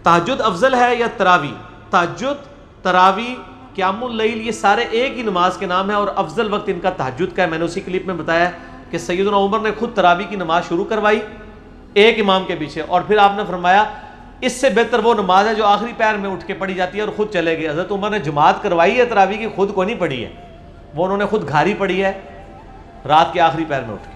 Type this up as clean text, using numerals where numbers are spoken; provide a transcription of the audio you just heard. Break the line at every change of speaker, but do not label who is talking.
तहज्जुद अफजल है या तरावी? तहज्जुद, तरावी, क़यामुल लैल ये सारे एक ही नमाज के नाम है और अफजल वक्त इनका तहज्जुद का है। मैंने उसी क्लिप में बताया कि सैयदना उमर ने खुद तरावी की नमाज शुरू करवाई एक इमाम के पीछे, और फिर आपने फरमाया इससे बेहतर वो नमाज है जो आखिरी पैर में उठ के पढ़ी जाती है, और खुद चले गए। हज़रत उमर ने जमात करवाई है तरावी की, खुद को नहीं पढ़ी है, वो उन्होंने खुद घारी पढ़ी है रात के आखिरी पैर में उठ के।